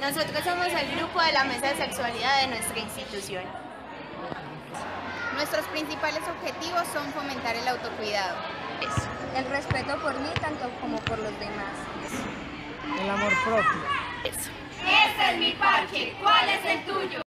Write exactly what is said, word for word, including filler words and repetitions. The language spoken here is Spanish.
Nosotros somos el grupo de la mesa de sexualidad de nuestra institución. Nuestros principales objetivos son fomentar el autocuidado, Eso. El respeto por mí tanto como por los demás. El amor propio. Eso. Este es mi parche, ¿cuál es el tuyo?